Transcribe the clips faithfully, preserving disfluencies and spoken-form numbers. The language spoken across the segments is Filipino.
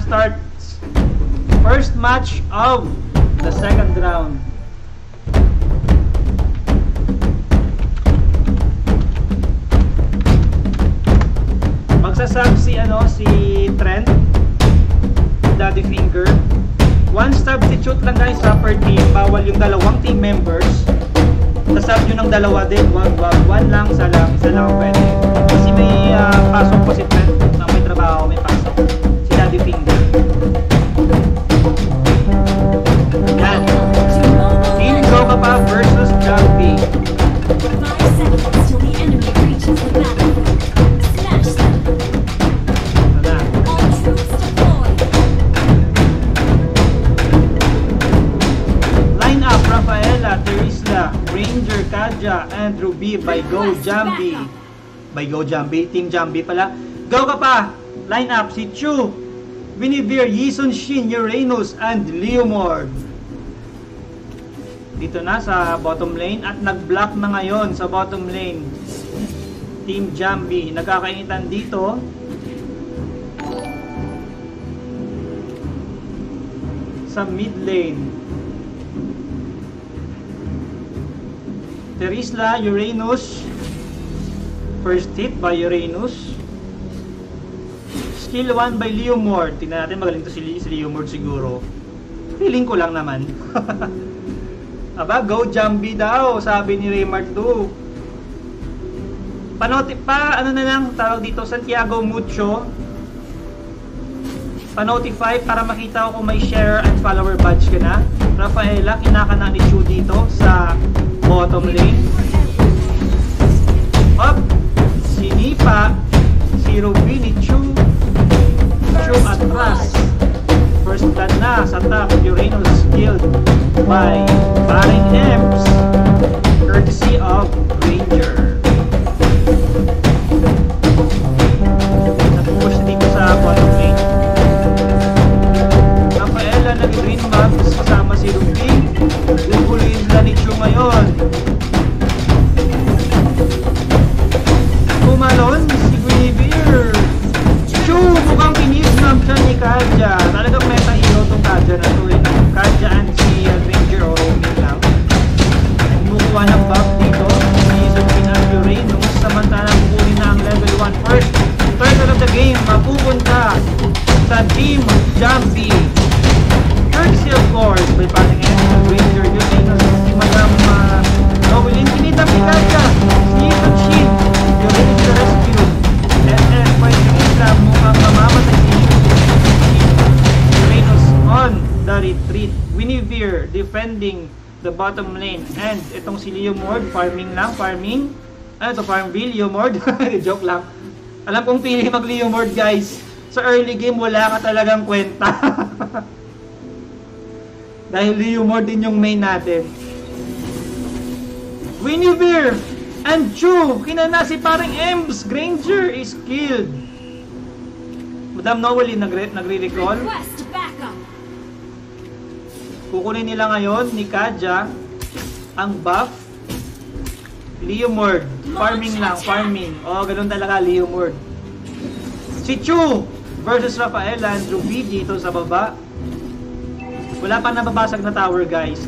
starts. First match of the second round. Magsasab si ano si Trent, Daddy Finger. One substitute lang guys sa per team. Bawal yung dalawang team members. Sasab nyo ng dalawa din. Wag, wag, one lang, isa lang, isa lang pwede. Kasi may uh, pasok po si Trent na may trabaho, may pasok. Si Daddy Finger. Yan. Team Gokapa versus Jumpy. Five seconds till the enemy reaches the battlefield. Smash them. Wala. All troops deployed. Line up, Rafaela, Terisla, Ranger, Kaja, and Ruby by Go Jumpy. By Go Jumpy, Team Jumpy pala. Go ka pa! Line up, si Chu, Winivere, Yison Shin, Uranus, and Leomord. Dito na sa bottom lane at nag-block na ngayon sa bottom lane. Team Jumpy. Nagkakainitan dito. Sa mid lane. Terisla, Uranus. First hit by Uranus. Skill one by Leomord. Tingnan natin, magaling to si, si Leomord siguro. Feeling ko lang naman. Aba, Go Jumpy daw, sabi ni Raymart two. Panoti pa, ano na lang tawag dito, Santiago Mucho. Pa-notify para makita ko kung may share and follower badge ka na. Rafaela, kinakana ni Chu dito sa bottom lane. Up, si Nipa, si Ruby ni Chu. Chu atras. First blood na sa top, Uranus killed by Baring Ems, courtesy of Ranger. Napupush dito sa bottom lane. Rafaela nag-green maps kasama si Ruby. Bubuluin sila ni Chu ngayon. Kumalon si Guinevere. Chu, mukhang pinisnab siya ni Kaja. Talagang meta hero tong Kaja na to eh. Kaja and si uh, Ranger o roaming lang. Kumukuha ng buff dito. Season Pinag Uranus. Samantalang kukunin na ang level one first. Turn of the game, mapupunta sa Team Jumpy. Courtesy of course by Paring Ems and Ranger Uranus. Si Madam uh, Nobelin. Kinita ni Kaja. Season Sheet. Uranus the rescue. S S by Terisla. Mukhang mamamatay si Uranus on the retreat. Winivere defending the bottom lane. And itong si Leomord, farming lang, farming. Ano to, Farmville, Leomord? Joke lang. Alam kong pili mag Leomord guys. Sa early game, wala ka talagang kwenta. Dahil Leomord din yung main natin. Winivere and Chu, kinana si Paring Ems. Granger is killed. Madam Noweli nagre-recall. Request backup. Kukunin nila ngayon ni Kaja ang buff. Leomord. Farming lang, farming. Oh, ganun talaga Leomord. Si Chu versus Rafaela and Ruby dito sa baba. Wala pa nababasag na tower guys.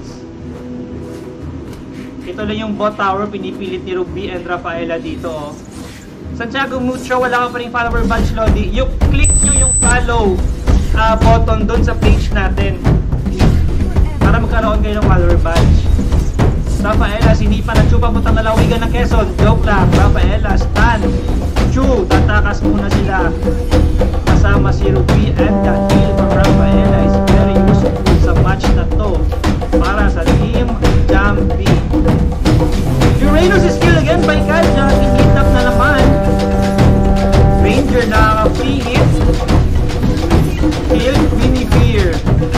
Ito lang yung bot tower, pinipilit ni Ruby and Rafaela dito oh. Santiago Mucho, wala ka pa rin follower badge Lodi. Yung click nyo yung follow uh, button doon sa page natin para magkaroon kayo ng follower badge. Rafaela, sinipa na Chu papuntang lalawigan ng Quezon. Joke lang, Rafaela, Stan, Chu, tatakas muna sila. Kasama si Ruby and the heal from Rafaela is very useful sa match na to para sa Team Jumpy. Uranus is killed again by Kaja. I-kidnap na naman. Ranger nakaka-free hit. Killed Winivere.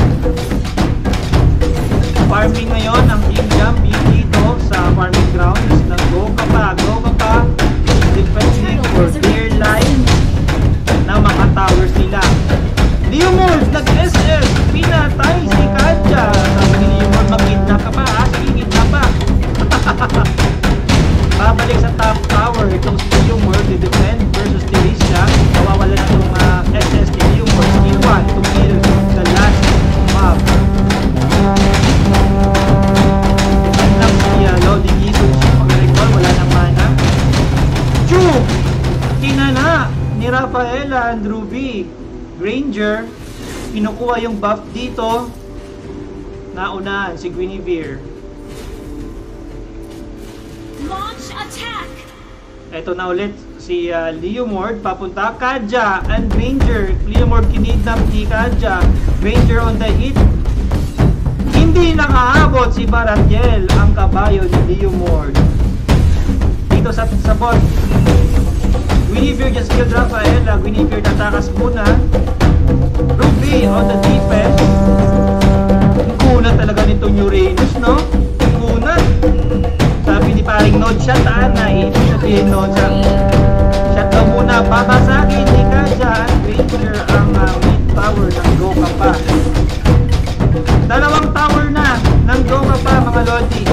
Farming ngayon ang Team Jumpy dito sa farming grounds. Nag-go ka pa, go ka pa. Defending for their line na mga towers nila. Leomord nag-S S. Pinatay si Kaja. Sabi ni Leomord, mag-kidnap ka pa ha? Sige, kidnap pa. Babalik sa top tower. Itong si Leomord, di defend versus Terisla. Nawawala na itong uh, S S ni Leomord. Skill one. Itong Rafaela and Ruby. Granger, kinukuha yung buff dito. Naunahan si Guinevere. Launch attack! Ito na ulit si uh, Leomord papunta. Kaja and Granger. Leomord kinidnap ni Kaja. Granger on the hit. Hindi nakaabot si Baratiel, ang kabayo ni Leomord. Dito sa sabot. Guinevere just killed Rafaela. Guinevere tatakas muna. Ruby on the defense. Kunat talaga nitong Uranus, no? Kunat. Sabi ni paring Nod, shot na. Ibig sabihin Nod, shot. Shot daw muna. Babasagin ni Kaja at Granger ang uh, mid tower ng Goka pa. Dalawang tower na ng Goka pa, mga Lodi.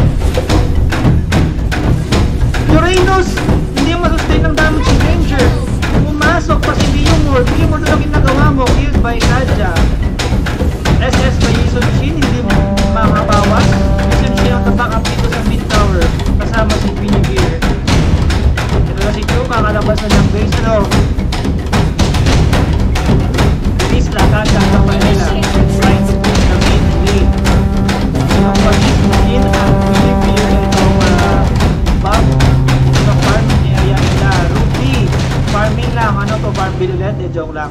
Uranus, hindi mo masustain ng damage si Granger. Pumasok pa si Leomord. Leomord na lang ginagawa mo. Killed by Kaja. S S by Yison Shin, hindi mo makabawas. Yison Shin ang tabak up dito sa mid tower. Kasama si Guinevere. Ito na si Chu, kakalabas na ng base, no? Isla, Kaja, Rafaela. Right to push the mid lane. Ang pag-in at Guinevere, itong uh, buff sa farming area nila. Ruby, farming lang. Ano to, farming ulit? Eh, joke lang.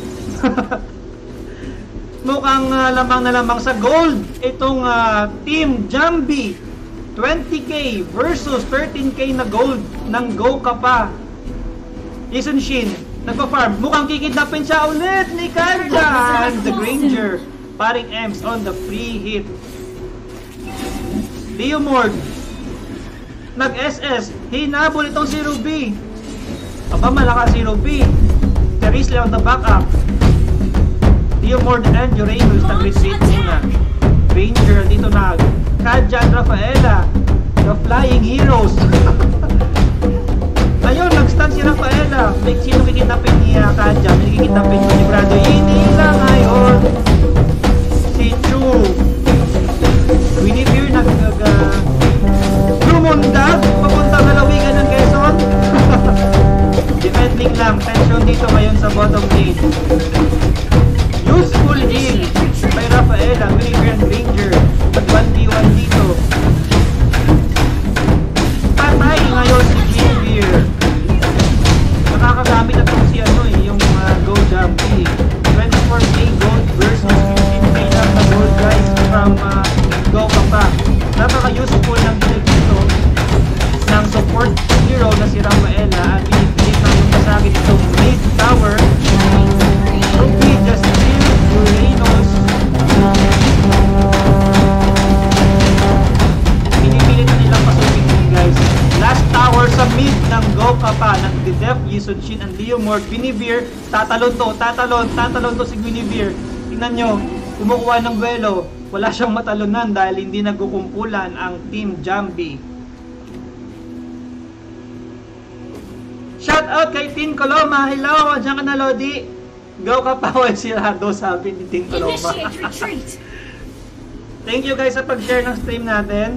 Mukhang uh, lamang na lamang sa gold itong uh, Team Jambi. twenty K versus thirteen K na gold ng Goka pa. Yison Shin nagpa-farm. Mukhang kikidnapin siya ulit ni Kaja and the Granger. Paring Ems on the free hit. Leomord nag-S S. Hinabol itong si Ruby. Aba, malakas si Ruby. Terisle on the backup. Leomord and Uranus nag-retreat muna. Granger dito na. Kaja at Rafaela, the flying heroes. Ayun, nag-stun si Rafaela. May sino kikitapin ni uh, Kaja? May kikitapin ko ni Brado. Hinila ngayon si Chu. Guinevere nag-gaga lumundag papunta na lawigan ng Quezon. Defending lang. Tension dito ngayon sa bottom lane. Useful heal by Rafaela, Guinevere and Granger. At one v one dito. Patay ngayon si Guinevere. Nakakagamit na itong si ano eh, yung uh, Gold Jambi. twenty-four K gold versus fifteen K lang na gold guys from uh, Goka pa. Napaka-useful ng build dito ng support hero na si Rafaela at pinipilit na yung masakit itong mid tower. Ruby just killed Uranus. Pinipilit na nilang pasukin din guys. Last tower sa mid ng Goka pa. Nag-def Yison Shin and Leomord. Guinevere, tatalon to, tatalon, tatalon to si Guinevere. Tingnan nyo, kumukuha ng buwelo. Wala siyang matalunan dahil hindi nagkukumpulan ang Team Jambi. Shout out kay Tin Coloma. Hello, andiyan ka na Lodi. Go ka pa o sirado, sabi ni Tin Coloma. Thank you guys sa pag-share ng stream natin.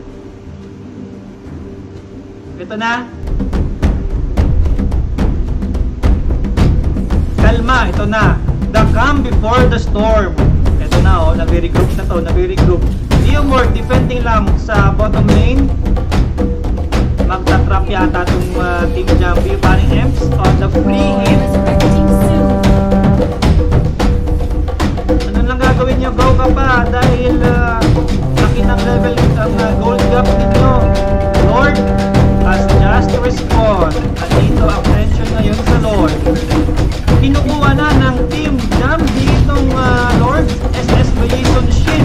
Ito na. Kalma, ito na. The calm before the storm. Ito na oh, nag-regroup na to, nag-regroup. Leomord defending lang sa bottom lane. Magta-trap yata itong uh, Team Jambi, paring Ems on the free hit. Ano lang gagawin nyo? Go ka pa dahil uh, laki ng level ang uh, gold gap ninyo. Lord has just respond. At dito ang tension ngayon sa Lord. Kinukuha na ng Team Jambi itong uh, Lord S S by Yison Shin.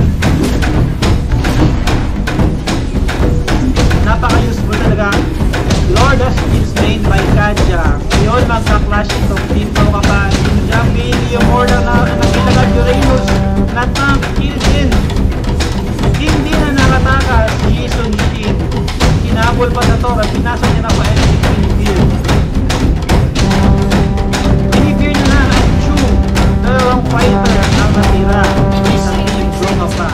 Napaka-useful talaga. Lord has been slain by Kaja. Ngayon magka-clash itong Team Goka pa. Team Jambi, Leomord na nakilagan Uranus. Natang kill din. Hindi na nakatakas si Yison Shin. Kinabol pa na to at pinasok niya na pa L C Guinevere. Guinevere na na at Chu. Dalawang fighter ang natira sa Team Goka pa.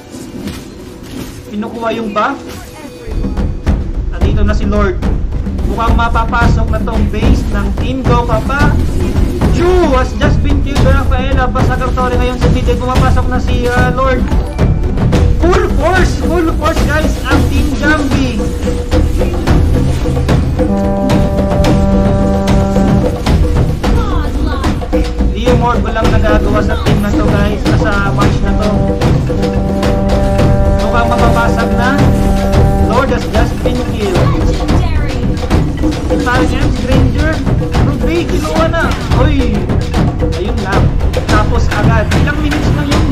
Kinukuha yung buff. Nandito na si Lord. Mukhang mapapasok na tong base ng Team Goka pa. Chu has just been killed by Rafaela. Basagartori ngayon sa mid. Pumapasok na si uh, Lord. Full force! Full force guys ang Team Jambi. Leo Mord walang nagagawa sa team na to guys. Sa match na to. Mukhang mapapasag na. Lord has just been killed. Legendary. Target, Stranger, Ruby, kinuha na. Uy, ayun lang. Tapos agad. Ilang minutes lang yung